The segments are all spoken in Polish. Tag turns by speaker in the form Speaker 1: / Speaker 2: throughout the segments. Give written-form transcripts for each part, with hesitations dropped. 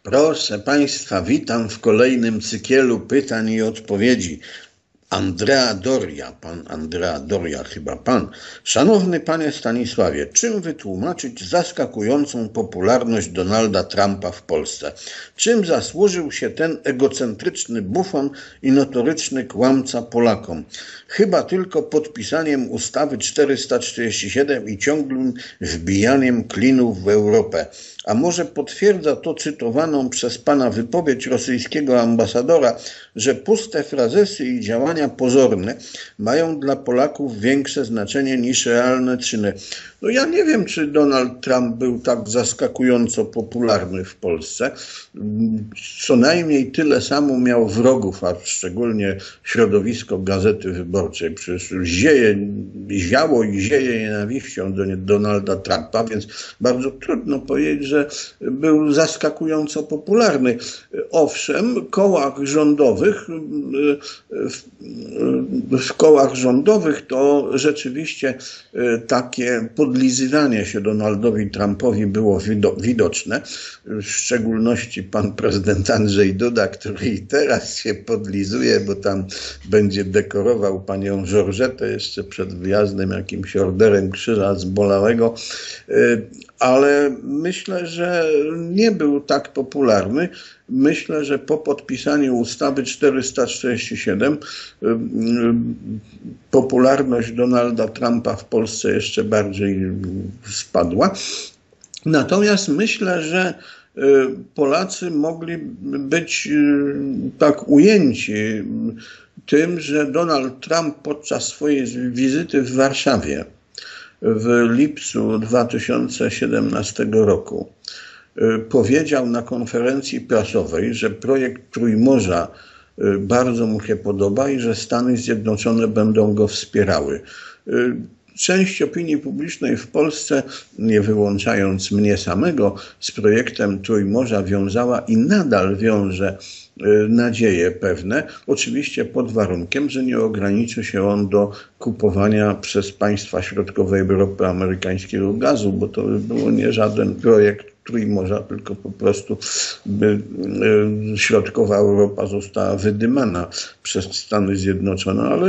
Speaker 1: Proszę Państwa, witam w kolejnym cykielu pytań i odpowiedzi. Andrea Doria, pan Andrea Doria, chyba pan. Szanowny panie Stanisławie, czym wytłumaczyć zaskakującą popularność Donalda Trumpa w Polsce? Czym zasłużył się ten egocentryczny bufon i notoryczny kłamca Polakom? Chyba tylko podpisaniem ustawy 447 i ciągłym wbijaniem klinów w Europę. A może potwierdza to cytowaną przez pana wypowiedź rosyjskiego ambasadora, że puste frazesy i działania pozorne mają dla Polaków większe znaczenie niż realne czyny. No ja nie wiem, czy Donald Trump był tak zaskakująco popularny w Polsce. Co najmniej tyle samo miał wrogów, a szczególnie środowisko Gazety Wyborczej. Przecież ziało i zieje nienawiścią do Donalda Trumpa, więc bardzo trudno powiedzieć, że był zaskakująco popularny. Owszem, w kołach rządowych to rzeczywiście takie podlizywanie się Donaldowi Trumpowi było widoczne. W szczególności pan prezydent Andrzej Duda, który i teraz się podlizuje, bo tam będzie dekorował panią Georgetę jeszcze przed wyjazdem jakimś orderem Krzyża Zbolałego. Ale myślę, że nie był tak popularny. Myślę, że po podpisaniu ustawy 447 popularność Donalda Trumpa w Polsce jeszcze bardziej spadła. Natomiast myślę, że Polacy mogli być tak ujęci tym, że Donald Trump podczas swojej wizyty w Warszawie w lipcu 2017 roku powiedział na konferencji prasowej, że projekt Trójmorza bardzo mu się podoba i że Stany Zjednoczone będą go wspierały. Część opinii publicznej w Polsce, nie wyłączając mnie samego, z projektem Trójmorza wiązała i nadal wiąże nadzieje pewne, oczywiście pod warunkiem, że nie ograniczy się on do kupowania przez państwa środkowej Europy amerykańskiego gazu, bo to by było nie żaden projekt Trójmorza, tylko po prostu by środkowa Europa została wydymana przez Stany Zjednoczone, ale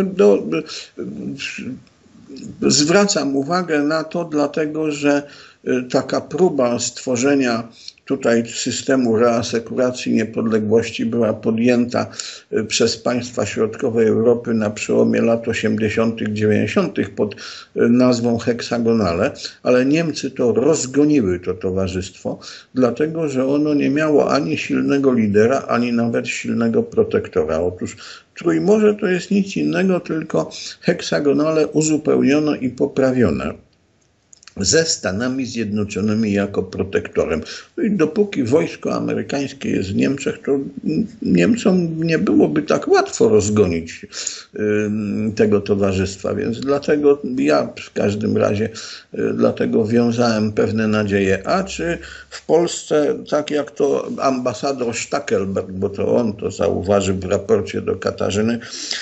Speaker 1: zwracam uwagę na to, dlatego że taka próba stworzenia tutaj systemu reasekuracji niepodległości była podjęta przez państwa środkowej Europy na przełomie lat 80., 90. pod nazwą Heksagonale, ale Niemcy to rozgoniły, to towarzystwo, dlatego że ono nie miało ani silnego lidera, ani nawet silnego protektora. Otóż Trójmorze to jest nic innego, tylko Heksagonale uzupełniono i poprawione ze Stanami Zjednoczonymi jako protektorem. No i dopóki wojsko amerykańskie jest w Niemczech, to Niemcom nie byłoby tak łatwo rozgonić tego towarzystwa, więc dlatego ja w każdym razie dlatego wiązałem pewne nadzieje. A czy w Polsce, tak jak to ambasador Stackelberg, bo to on to zauważył w raporcie do Katarzyny,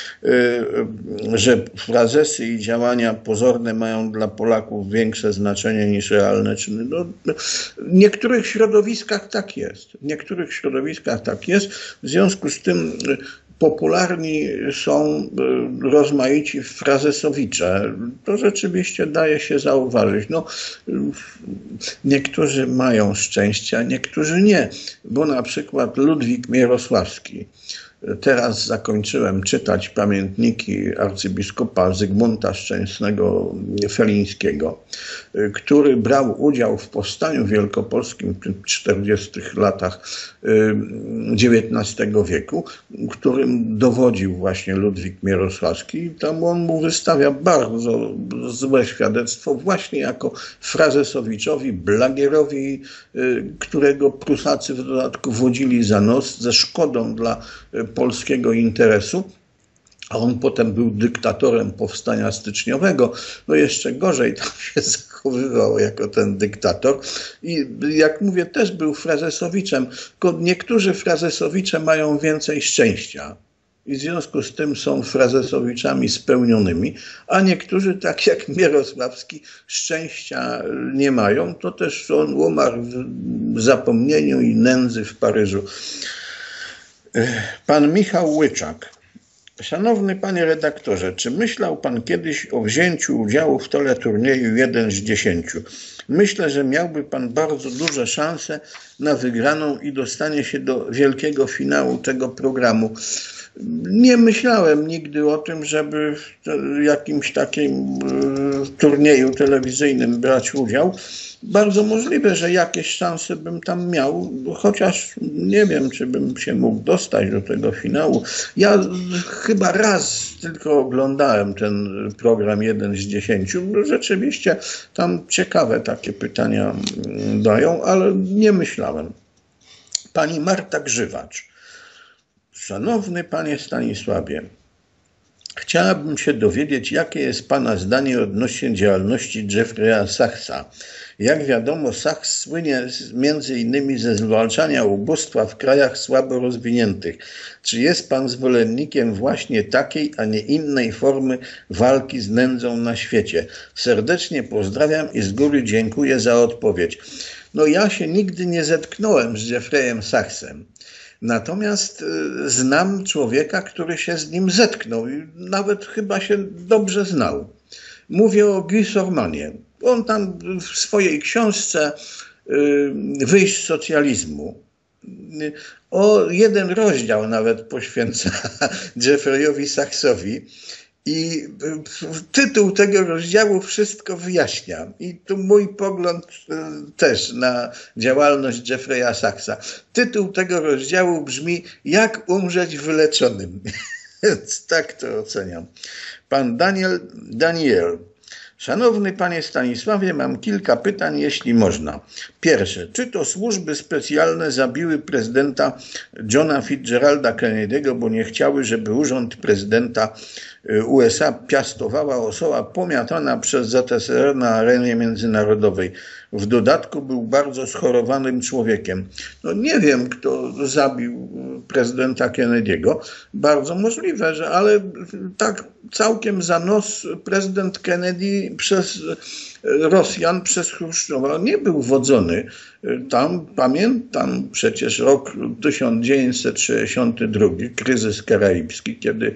Speaker 1: że frazesy i działania pozorne mają dla Polaków większe znaczenie niż realne czyny. No, w niektórych środowiskach tak jest. W niektórych środowiskach tak jest. W związku z tym popularni są rozmaici frazesowicze. To rzeczywiście daje się zauważyć. No, niektórzy mają szczęście, a niektórzy nie. Bo na przykład Ludwik Mierosławski. Teraz zakończyłem czytać pamiętniki arcybiskupa Zygmunta Szczęsnego Felińskiego, który brał udział w powstaniu wielkopolskim w 40 latach XIX wieku, którym dowodził właśnie Ludwik Mierosławski. I tam on mu wystawia bardzo złe świadectwo właśnie jako frazesowiczowi, blagierowi, którego Prusacy w dodatku wodzili za nos ze szkodą dla polskiego interesu, a on potem był dyktatorem powstania styczniowego. No jeszcze gorzej tam się zachowywał jako ten dyktator i jak mówię, też był frazesowiczem, tylko niektórzy frazesowicze mają więcej szczęścia i w związku z tym są frazesowiczami spełnionymi, a niektórzy, tak jak Mierosławski, szczęścia nie mają. To też on umarł w zapomnieniu i nędzy w Paryżu. Pan Michał Łyczak. Szanowny panie redaktorze, czy myślał pan kiedyś o wzięciu udziału w teleturnieju 1 z 10? Myślę, że miałby pan bardzo duże szanse na wygraną i dostanie się do wielkiego finału tego programu. Nie myślałem nigdy o tym, żeby w jakimś takim turnieju telewizyjnym brać udział. Bardzo możliwe, że jakieś szanse bym tam miał, chociaż nie wiem, czy bym się mógł dostać do tego finału. Ja chyba raz tylko oglądałem ten program 1 z 10. Rzeczywiście tam ciekawe takie pytania dają, ale nie myślałem. Pani Marta Grzywacz. Szanowny panie Stanisławie, chciałabym się dowiedzieć, jakie jest pana zdanie odnośnie działalności Jeffrey'a Sachsa. Jak wiadomo, Sachs słynie między innymi ze zwalczania ubóstwa w krajach słabo rozwiniętych. Czy jest pan zwolennikiem właśnie takiej, a nie innej formy walki z nędzą na świecie? Serdecznie pozdrawiam i z góry dziękuję za odpowiedź. No ja się nigdy nie zetknąłem z Jeffreyem Sachsem. Natomiast znam człowieka, który się z nim zetknął i nawet chyba się dobrze znał. Mówię o Guy Sormanie. On tam w swojej książce Wyjść z socjalizmu jeden rozdział nawet poświęca Jeffreyowi Sachsowi. I tytuł tego rozdziału wszystko wyjaśnia. I tu mój pogląd też na działalność Jeffreya Sachsa. Tytuł tego rozdziału brzmi: Jak umrzeć wyleczonym. Więc tak to oceniam. Pan Daniel. Szanowny panie Stanisławie, mam kilka pytań, jeśli można. Pierwsze, czy to służby specjalne zabiły prezydenta Johna Fitzgeralda Kennedy'ego, bo nie chciały, żeby urząd prezydenta USA piastowała osoba pomiatana przez ZSRR na arenie międzynarodowej. W dodatku był bardzo schorowanym człowiekiem. No nie wiem, kto zabił prezydenta Kennedy'ego. Bardzo możliwe, ale tak całkiem za nos prezydent Kennedy przez Rosjan, przez Chruszczowa nie był wodzony. Tam pamiętam przecież rok 1962, kryzys karaibski, kiedy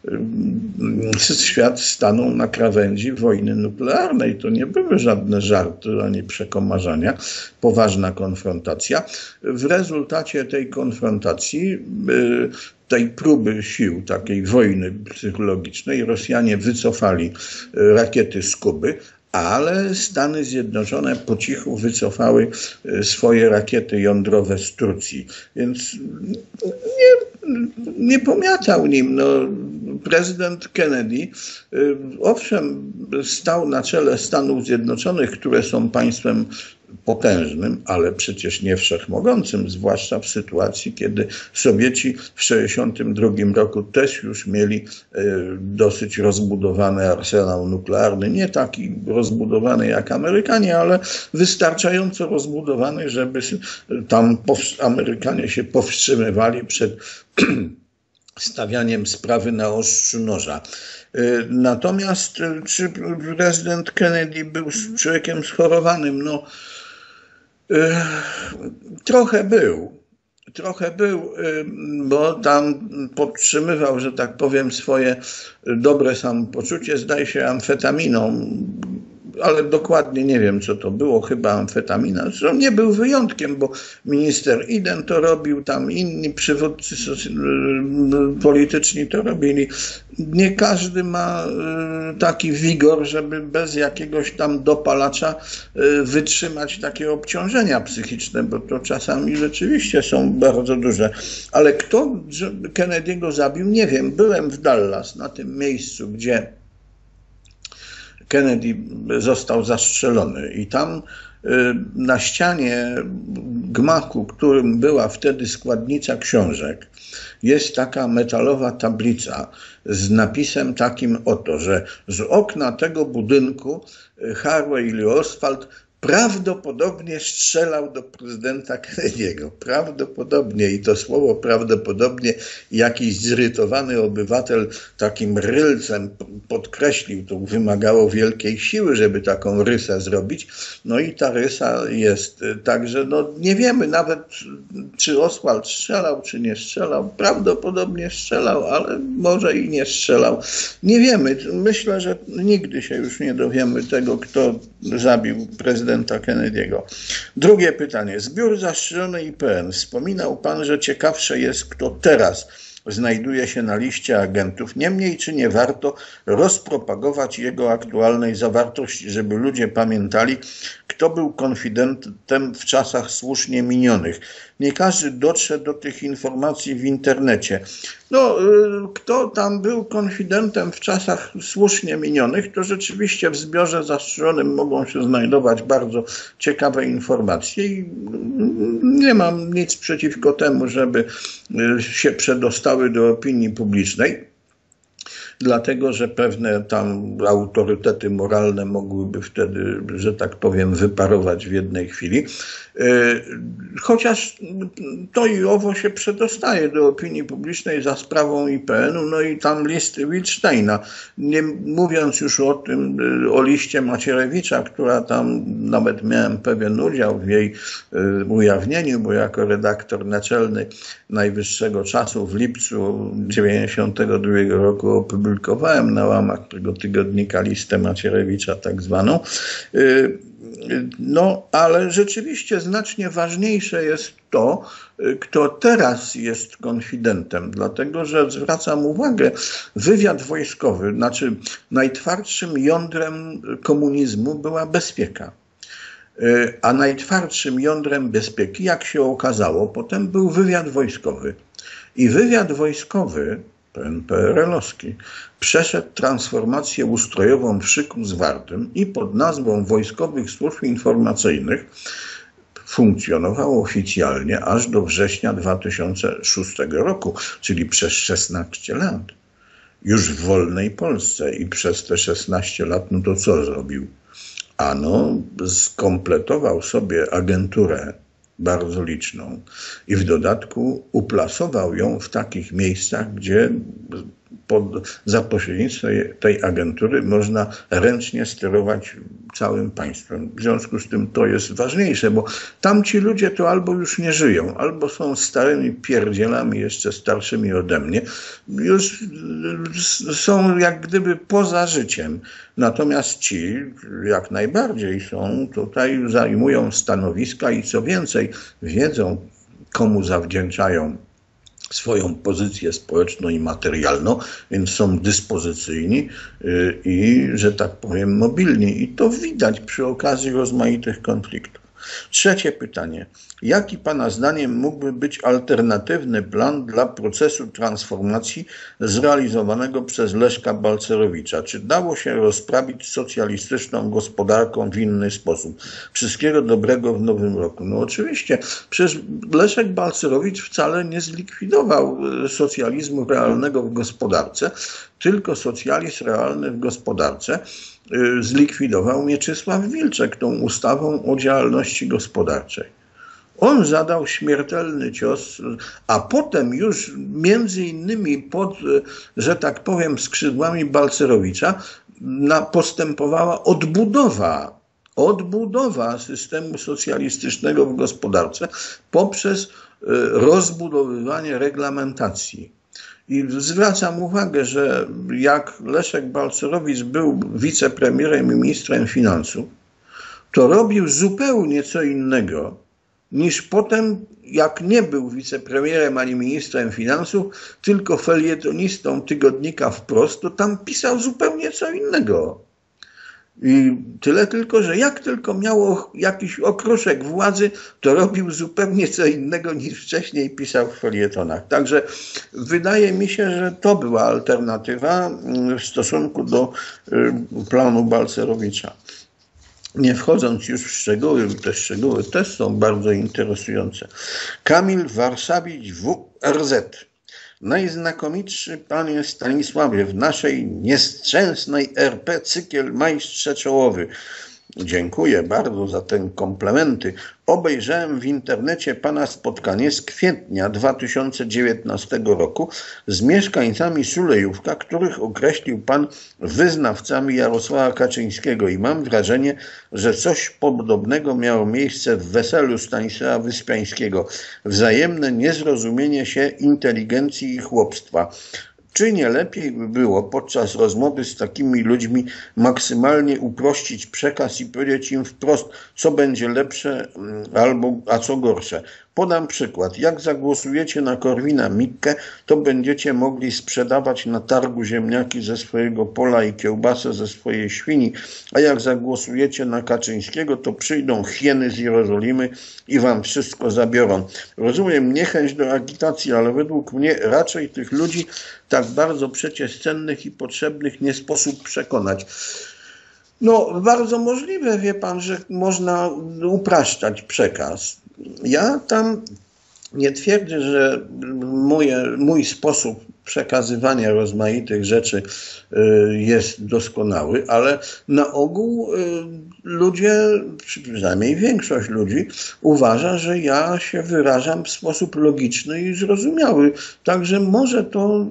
Speaker 1: świat stanął na krawędzi wojny nuklearnej. To nie były żadne żarty ani przekomarzania, poważna konfrontacja. W rezultacie tej konfrontacji, tej próby sił, takiej wojny psychologicznej, Rosjanie wycofali rakiety z Kuby, ale Stany Zjednoczone po cichu wycofały swoje rakiety jądrowe z Turcji. Więc nie pomiatał nim. No, prezydent Kennedy, owszem, stał na czele Stanów Zjednoczonych, które są państwem potężnym, ale przecież nie wszechmogącym, zwłaszcza w sytuacji, kiedy Sowieci w 1962 roku też już mieli dosyć rozbudowany arsenał nuklearny. Nie taki rozbudowany jak Amerykanie, ale wystarczająco rozbudowany, żeby tam Amerykanie się powstrzymywali przed stawianiem sprawy na ostrzu noża. Natomiast czy prezydent Kennedy był człowiekiem schorowanym? No, trochę był, bo tam podtrzymywał, że tak powiem, swoje dobre samopoczucie, zdaje się, amfetaminą, ale dokładnie nie wiem, co to było, chyba amfetamina. Zresztą nie był wyjątkiem, bo minister Eden to robił, tam inni przywódcy polityczni to robili. Nie każdy ma taki wigor, żeby bez jakiegoś tam dopalacza wytrzymać takie obciążenia psychiczne, bo to czasami rzeczywiście są bardzo duże. Ale kto Kennedy'ego zabił, nie wiem. Byłem w Dallas, na tym miejscu, gdzie Kennedy został zastrzelony i tam na ścianie gmachu, którym była wtedy składnica książek, jest taka metalowa tablica z napisem takim oto, że z okna tego budynku Harvey Lee Oswald prawdopodobnie strzelał do prezydenta Kennedy'ego. Prawdopodobnie, i to słowo prawdopodobnie jakiś zirytowany obywatel takim rylcem podkreślił, to wymagało wielkiej siły, żeby taką rysę zrobić. No i ta rysa jest. Także no, nie wiemy nawet, czy Oswald strzelał, czy nie strzelał. Prawdopodobnie strzelał, ale może i nie strzelał. Nie wiemy. Myślę, że nigdy się już nie dowiemy tego, kto zabił prezydenta Kennedy'ego. Drugie pytanie. Zbiór zastrzeżony IPN. Wspominał pan, że ciekawsze jest, kto teraz znajduje się na liście agentów. Niemniej, czy nie warto rozpropagować jego aktualnej zawartości, żeby ludzie pamiętali, kto był konfidentem w czasach słusznie minionych. Nie każdy dotrze do tych informacji w internecie. No, kto tam był konfidentem w czasach słusznie minionych, to rzeczywiście w zbiorze zastrzeżonym mogą się znajdować bardzo ciekawe informacje i nie mam nic przeciwko temu, żeby się przedostały do opinii publicznej. Dlatego, że pewne tam autorytety moralne mogłyby wtedy, że tak powiem, wyparować w jednej chwili. Chociaż to i owo się przedostaje do opinii publicznej za sprawą IPN-u, no i tam listy Wilsteina. Nie mówiąc już o tym, o liście Macierewicza, która tam nawet miałem pewien udział w jej ujawnieniu, bo jako redaktor naczelny Najwyższego Czasu w lipcu 1992 roku opublikowałem na łamach tego tygodnika listę Macierewicza tak zwaną. No, ale rzeczywiście znacznie ważniejsze jest to, kto teraz jest konfidentem, dlatego że zwracam uwagę, wywiad wojskowy, znaczy najtwardszym jądrem komunizmu była bezpieka. A najtwardszym jądrem bezpieki, jak się okazało, potem był wywiad wojskowy. I wywiad wojskowy, ten PRL-owski, przeszedł transformację ustrojową w szyku zwartym i pod nazwą Wojskowych Służb Informacyjnych funkcjonował oficjalnie aż do września 2006 roku, czyli przez 16 lat. Już w wolnej Polsce i przez te 16 lat, no to co zrobił? Ano, skompletował sobie agenturę bardzo liczną i w dodatku uplasował ją w takich miejscach, gdzie za pośrednictwem tej agentury można ręcznie sterować całym państwem. W związku z tym to jest ważniejsze, bo tamci ludzie to albo już nie żyją, albo są starymi pierdzielami, jeszcze starszymi ode mnie, już są jak gdyby poza życiem. Natomiast ci jak najbardziej są tutaj, zajmują stanowiska i co więcej, wiedzą, komu zawdzięczają swoją pozycję społeczną i materialną, więc są dyspozycyjni i, że tak powiem, mobilni. I to widać przy okazji rozmaitych konfliktów. Trzecie pytanie. Jaki Pana zdaniem mógłby być alternatywny plan dla procesu transformacji zrealizowanego przez Leszka Balcerowicza? Czy dało się rozprawić socjalistyczną gospodarką w inny sposób? Wszystkiego dobrego w nowym roku. No oczywiście, przecież Leszek Balcerowicz wcale nie zlikwidował socjalizmu realnego w gospodarce, tylko socjalizm realny w gospodarce zlikwidował Mieczysław Wilczek tą ustawą o działalności gospodarczej. On zadał śmiertelny cios, a potem już między innymi pod, że tak powiem, skrzydłami Balcerowicza postępowała odbudowa systemu socjalistycznego w gospodarce poprzez rozbudowywanie reglamentacji. I zwracam uwagę, że jak Leszek Balcerowicz był wicepremierem i ministrem finansów, to robił zupełnie co innego niż potem, jak nie był wicepremierem ani ministrem finansów, tylko felietonistą tygodnika Wprost, to tam pisał zupełnie co innego. I tyle tylko, że jak tylko miało jakiś okruszek władzy, to robił zupełnie co innego niż wcześniej pisał w felietonach. Także wydaje mi się, że to była alternatywa w stosunku do planu Balcerowicza. Nie wchodząc już w szczegóły, te szczegóły też są bardzo interesujące. Kamil Warszawicz WRZ. Najznakomitszy panie Stanisławie, w naszej niestrzęsnej RP cykiel Majstrze Czołowy. Dziękuję bardzo za te komplementy. Obejrzałem w internecie pana spotkanie z kwietnia 2019 roku z mieszkańcami Sulejówka, których określił pan wyznawcami Jarosława Kaczyńskiego i mam wrażenie, że coś podobnego miało miejsce w weselu Stanisława Wyspiańskiego. Wzajemne niezrozumienie się inteligencji i chłopstwa. Czy nie lepiej by było podczas rozmowy z takimi ludźmi maksymalnie uprościć przekaz i powiedzieć im wprost, co będzie lepsze a co gorsze? Podam przykład. Jak zagłosujecie na Korwina-Mikke, to będziecie mogli sprzedawać na targu ziemniaki ze swojego pola i kiełbasę ze swojej świni, a jak zagłosujecie na Kaczyńskiego, to przyjdą hieny z Jerozolimy i wam wszystko zabiorą. Rozumiem niechęć do agitacji, ale według mnie raczej tych ludzi tak bardzo przecież cennych i potrzebnych nie sposób przekonać. No, bardzo możliwe, wie pan, że można upraszczać przekaz. Ja tam nie twierdzę, że mój sposób przekazywania rozmaitych rzeczy jest doskonały, ale na ogół ludzie, przynajmniej większość ludzi, uważa, że ja się wyrażam w sposób logiczny i zrozumiały. Także może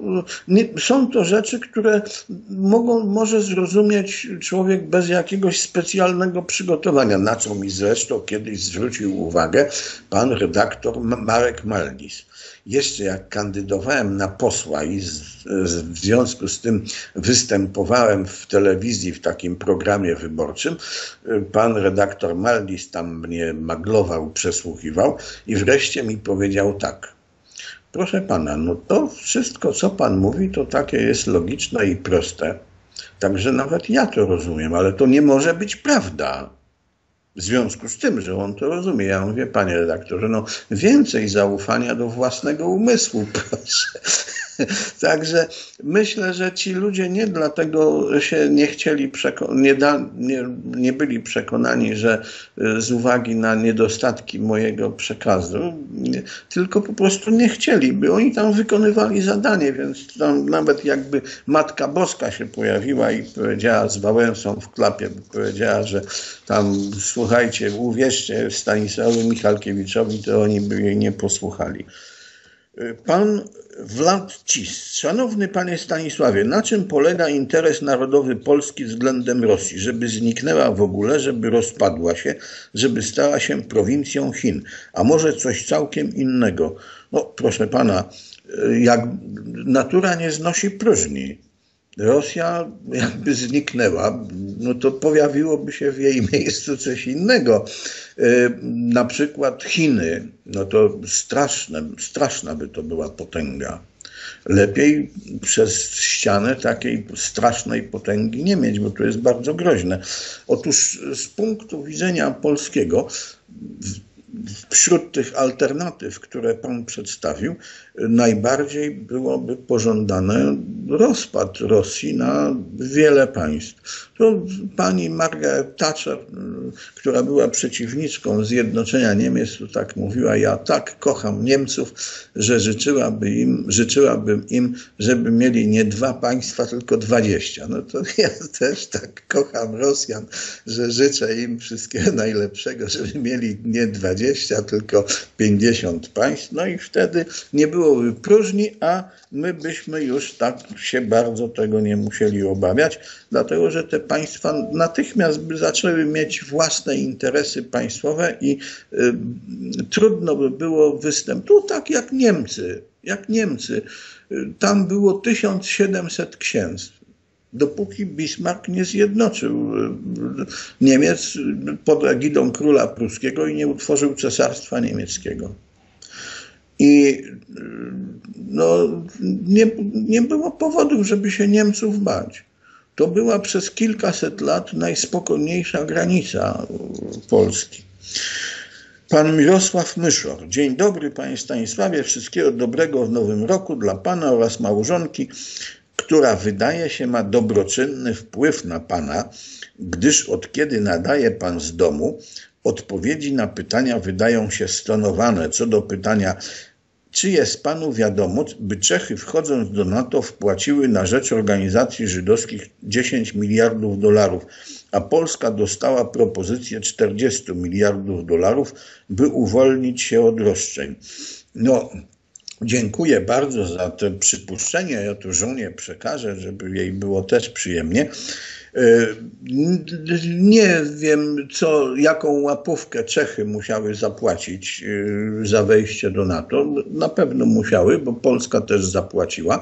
Speaker 1: są to rzeczy, które może zrozumieć człowiek bez jakiegoś specjalnego przygotowania, na co mi zresztą kiedyś zwrócił uwagę pan redaktor Marek Maldis. Jeszcze jak kandydowałem na posła i w związku z tym występowałem w telewizji w takim programie wyborczym, pan redaktor Maldis tam mnie maglował, przesłuchiwał i wreszcie mi powiedział tak: proszę pana, no to wszystko, co pan mówi, to takie jest logiczne i proste. Także nawet ja to rozumiem, ale to nie może być prawda. W związku z tym, że on to rozumie. Ja mówię, panie redaktorze, no więcej zaufania do własnego umysłu, proszę. Także myślę, że ci ludzie nie dlatego się nie chcieli, nie byli przekonani, że z uwagi na niedostatki mojego przekazu, tylko po prostu nie chcieli, by oni tam wykonywali zadanie, więc tam nawet jakby Matka Boska się pojawiła i powiedziała z Wałęsą w klapie, powiedziała, że tam słuchajcie, uwierzcie Stanisławowi Michalkiewiczowi, to oni by jej nie posłuchali. Pan Wlad Cis. Szanowny panie Stanisławie, na czym polega interes narodowy Polski względem Rosji? Żeby zniknęła w ogóle, żeby rozpadła się, żeby stała się prowincją Chin, a może coś całkiem innego? No proszę pana, jak natura nie znosi próżni. Rosja jakby zniknęła, no to pojawiłoby się w jej miejscu coś innego. Na przykład Chiny, no to straszna by to była potęga. Lepiej przez ścianę takiej strasznej potęgi nie mieć, bo to jest bardzo groźne. Otóż z punktu widzenia polskiego, wśród tych alternatyw, które pan przedstawił, najbardziej byłoby pożądane rozpad Rosji na wiele państw. To pani Margaret Thatcher, która była przeciwniczką zjednoczenia Niemiec, to tak mówiła: ja tak kocham Niemców, że życzyłabym im, żeby mieli nie 2 państwa, tylko 20. No to ja też tak kocham Rosjan, że życzę im wszystkiego najlepszego, żeby mieli nie 20, tylko 50 państw. No i wtedy nie byłoby próżni, a my byśmy już tak się bardzo tego nie musieli obawiać, dlatego że te państwa natychmiast by zaczęły mieć własne interesy państwowe i trudno by było występ. Tu tak jak Niemcy. Tam było 1700 księstw. Dopóki Bismarck nie zjednoczył Niemiec pod egidą króla pruskiego i nie utworzył cesarstwa niemieckiego. I no, nie było powodów, żeby się Niemców bać. To była przez kilkaset lat najspokojniejsza granica Polski. Pan Mirosław Myszor. Dzień dobry panie Stanisławie, wszystkiego dobrego w nowym roku dla pana oraz małżonki, która wydaje się ma dobroczynny wpływ na pana, gdyż od kiedy nadaje pan z domu, odpowiedzi na pytania wydają się stonowane. Co do pytania, czy jest panu wiadomo, by Czechy wchodząc do NATO wpłaciły na rzecz organizacji żydowskich 10 miliardów dolarów, a Polska dostała propozycję 40 miliardów dolarów, by uwolnić się od roszczeń? No, dziękuję bardzo za to przypuszczenie. Ja to żonie przekażę, żeby jej było też przyjemnie. Nie wiem, jaką łapówkę Czechy musiały zapłacić za wejście do NATO. Na pewno musiały, bo Polska też zapłaciła.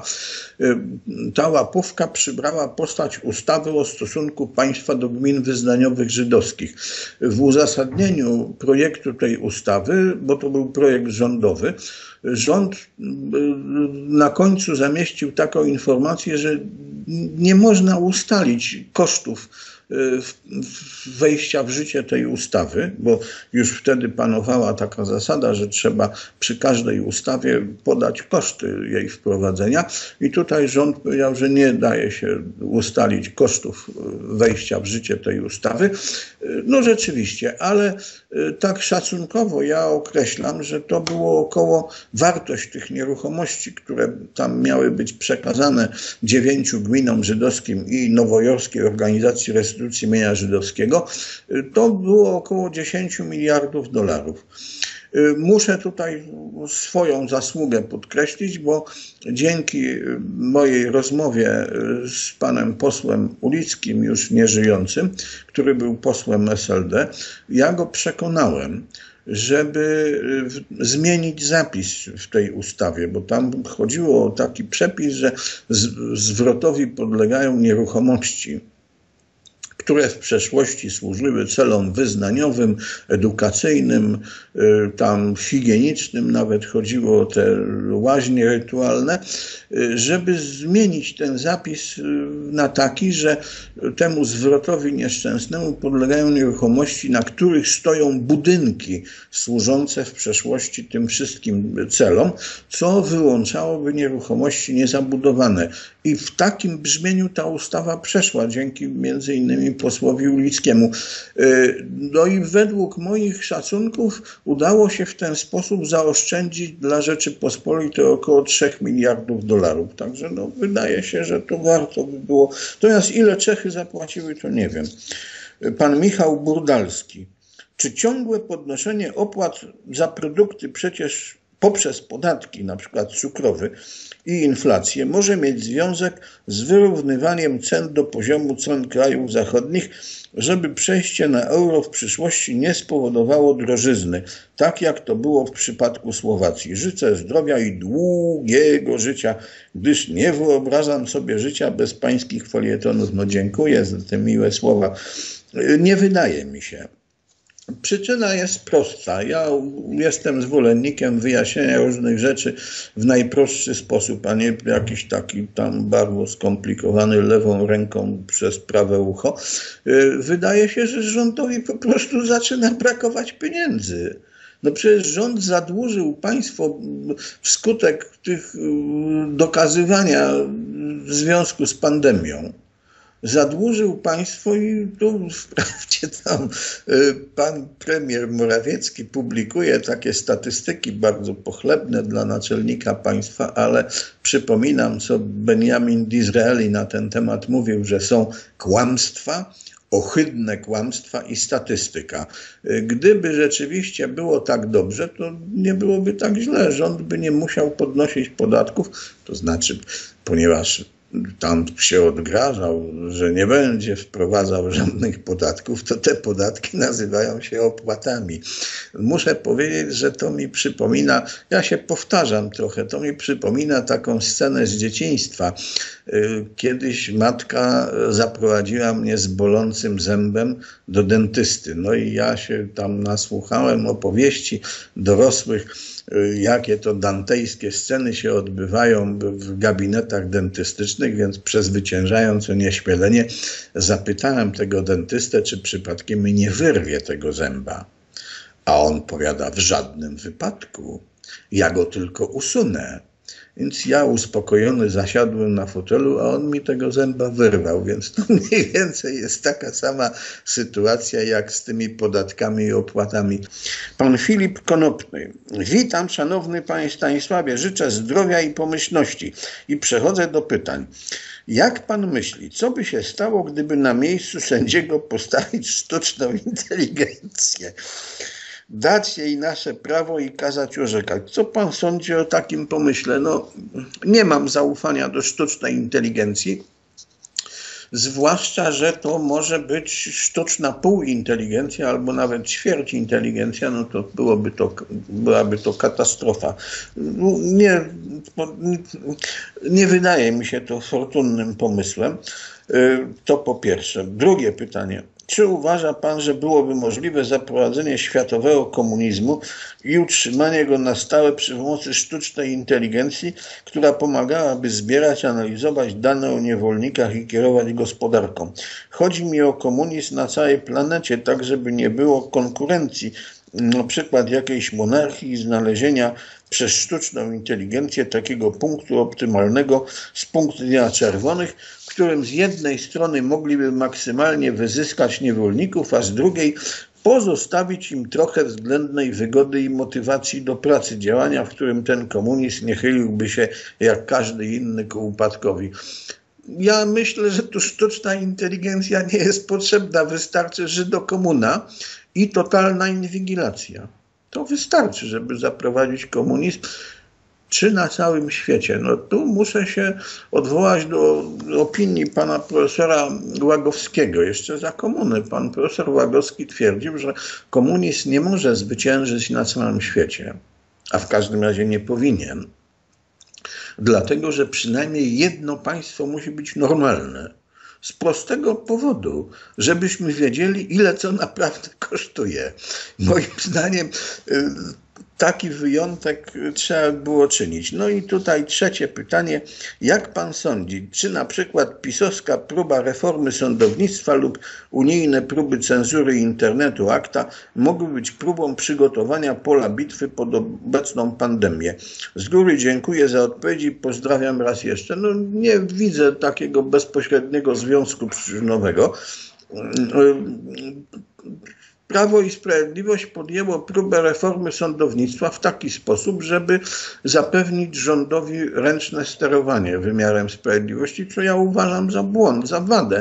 Speaker 1: Ta łapówka przybrała postać ustawy o stosunku państwa do gmin wyznaniowych żydowskich. W uzasadnieniu projektu tej ustawy, bo to był projekt rządowy, rząd na końcu zamieścił taką informację, że nie można ustalić kosztów wejścia w życie tej ustawy, bo już wtedy panowała taka zasada, że trzeba przy każdej ustawie podać koszty jej wprowadzenia i tutaj rząd powiedział, że nie daje się ustalić kosztów wejścia w życie tej ustawy. No rzeczywiście, ale tak szacunkowo ja określam, że to było około wartość tych nieruchomości, które tam miały być przekazane 9 gminom żydowskim i Nowojorskiej Organizacji Restytucji Mienia Żydowskiego, to było około 10 miliardów dolarów. Muszę tutaj swoją zasługę podkreślić, bo dzięki mojej rozmowie z panem posłem Ulickim, już nieżyjącym, który był posłem SLD, ja go przekonałem, żeby zmienić zapis w tej ustawie, bo tam chodziło o taki przepis, że zwrotowi podlegają nieruchomości, które w przeszłości służyły celom wyznaniowym, edukacyjnym, tam higienicznym, nawet chodziło o te łaźnie rytualne, żeby zmienić ten zapis na taki, że temu zwrotowi nieszczęsnemu podlegają nieruchomości, na których stoją budynki służące w przeszłości tym wszystkim celom, co wyłączałoby nieruchomości niezabudowane. I w takim brzmieniu ta ustawa przeszła, dzięki między innymi posłowi Ulickiemu. No i według moich szacunków udało się w ten sposób zaoszczędzić dla Rzeczypospolitej około 3 miliardów dolarów. Także no, wydaje się, że to warto by było. Natomiast ile Czechy zapłaciły, to nie wiem. Pan Michał Burdalski. Czy ciągłe podnoszenie opłat za produkty przecież poprzez podatki, na przykład cukrowy i inflację, może mieć związek z wyrównywaniem cen do poziomu cen krajów zachodnich, żeby przejście na euro w przyszłości nie spowodowało drożyzny, tak jak to było w przypadku Słowacji. Życzę zdrowia i długiego życia, gdyż nie wyobrażam sobie życia bez pańskich felietonów. No dziękuję za te miłe słowa. Nie wydaje mi się. Przyczyna jest prosta. Ja jestem zwolennikiem wyjaśnienia różnych rzeczy w najprostszy sposób, a nie jakiś taki tam bardzo skomplikowany lewą ręką przez prawe ucho. Wydaje się, że rządowi po prostu zaczyna brakować pieniędzy. No przecież rząd zadłużył państwo wskutek tych dokazywania w związku z pandemią. Zadłużył państwo i tu wprawdzie tam pan premier Morawiecki publikuje takie statystyki bardzo pochlebne dla naczelnika państwa, ale przypominam, co Benjamin Disraeli na ten temat mówił, że są kłamstwa, ohydne kłamstwa i statystyka. Gdyby rzeczywiście było tak dobrze, to nie byłoby tak źle. Rząd by nie musiał podnosić podatków, to znaczy, ponieważ tam się odgrażał, że nie będzie wprowadzał żadnych podatków, to te podatki nazywają się opłatami. Muszę powiedzieć, że to mi przypomina, ja się powtarzam trochę, to mi przypomina taką scenę z dzieciństwa. Kiedyś matka zaprowadziła mnie z bolącym zębem do dentysty. No i ja się tam nasłuchałem opowieści dorosłych, jakie to dantejskie sceny się odbywają w gabinetach dentystycznych, więc przezwyciężając onieśmielenie, zapytałem tego dentystę, czy przypadkiem mi nie wyrwie tego zęba. A on powiada, w żadnym wypadku. Ja go tylko usunę. Więc ja uspokojony zasiadłem na fotelu, a on mi tego zęba wyrwał, więc to mniej więcej jest taka sama sytuacja jak z tymi podatkami i opłatami. Pan Filip Konopny. Witam, szanowny panie Stanisławie, życzę zdrowia i pomyślności. I przechodzę do pytań. Jak pan myśli, co by się stało, gdyby na miejscu sędziego postawić sztuczną inteligencję? Dać jej nasze prawo i kazać orzekać. Co pan sądzi o takim pomyśle? No, nie mam zaufania do sztucznej inteligencji, zwłaszcza, że to może być sztuczna półinteligencja albo nawet ćwierćinteligencja, no to byłaby to katastrofa. Nie wydaje mi się to fortunnym pomysłem. To po pierwsze. Drugie pytanie. Czy uważa pan, że byłoby możliwe zaprowadzenie światowego komunizmu i utrzymanie go na stałe przy pomocy sztucznej inteligencji, która pomagałaby zbierać, analizować dane o niewolnikach i kierować gospodarką? Chodzi mi o komunizm na całej planecie, tak żeby nie było konkurencji, na przykład jakiejś monarchii i znalezienia przez sztuczną inteligencję takiego punktu optymalnego z punktu widzenia czerwonych, w którym z jednej strony mogliby maksymalnie wyzyskać niewolników, a z drugiej pozostawić im trochę względnej wygody i motywacji do pracy, działania, w którym ten komunizm nie chyliłby się jak każdy inny ku upadkowi. Ja myślę, że tu sztuczna inteligencja nie jest potrzebna, wystarczy Żydokomuna i totalna inwigilacja. To wystarczy, żeby zaprowadzić komunizm, czy na całym świecie. No tu muszę się odwołać do opinii pana profesora Łagowskiego. Jeszcze za komuny pan profesor Łagowski twierdził, że komunizm nie może zwyciężyć na całym świecie, a w każdym razie nie powinien. Dlatego, że przynajmniej jedno państwo musi być normalne. Z prostego powodu, żebyśmy wiedzieli, ile co naprawdę kosztuje. Moim zdaniem taki wyjątek trzeba było czynić. No i tutaj trzecie pytanie. Jak pan sądzi, czy na przykład pisowska próba reformy sądownictwa lub unijne próby cenzury internetu akta mogły być próbą przygotowania pola bitwy pod obecną pandemię? Z góry dziękuję za odpowiedzi. Pozdrawiam raz jeszcze. No nie widzę takiego bezpośredniego związku przyczynowego. Prawo i Sprawiedliwość podjęło próbę reformy sądownictwa w taki sposób, żeby zapewnić rządowi ręczne sterowanie wymiarem sprawiedliwości, co ja uważam za błąd, za wadę.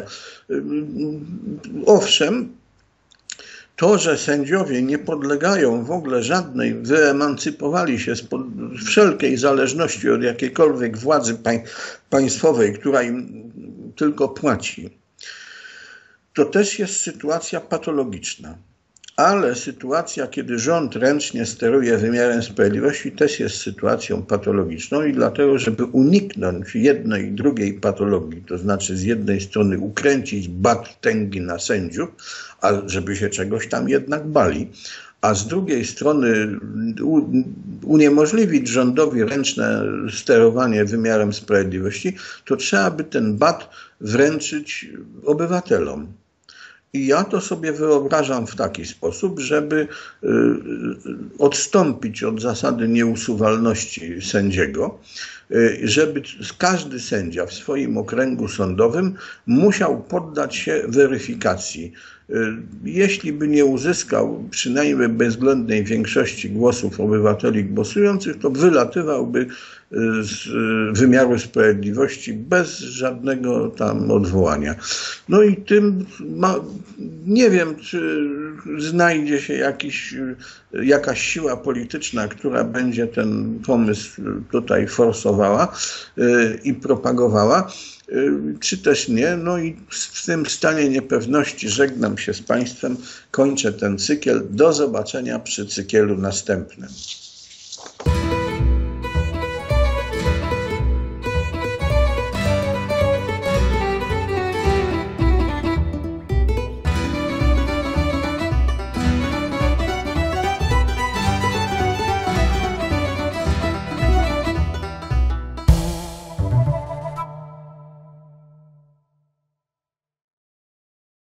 Speaker 1: Owszem, to, że sędziowie nie podlegają w ogóle żadnej, wyemancypowali się spod wszelkiej zależności od jakiejkolwiek władzy państwowej, która im tylko płaci, to też jest sytuacja patologiczna. Ale sytuacja, kiedy rząd ręcznie steruje wymiarem sprawiedliwości, też jest sytuacją patologiczną i dlatego, żeby uniknąć jednej i drugiej patologii, to znaczy z jednej strony ukręcić bat tęgi na sędziów, a żeby się czegoś tam jednak bali, a z drugiej strony uniemożliwić rządowi ręczne sterowanie wymiarem sprawiedliwości, to trzeba by ten bat wręczyć obywatelom. I ja to sobie wyobrażam w taki sposób, żeby odstąpić od zasady nieusuwalności sędziego, żeby każdy sędzia w swoim okręgu sądowym musiał poddać się weryfikacji. Jeśli by nie uzyskał przynajmniej bezwzględnej większości głosów obywateli głosujących, to wylatywałby z wymiaru sprawiedliwości bez żadnego tam odwołania. No i tym nie wiem, czy znajdzie się jakaś siła polityczna, która będzie ten pomysł tutaj forsowała i propagowała, czy też nie. No i w tym stanie niepewności żegnam się z państwem, kończę ten cykiel. Do zobaczenia przy cykielu następnym.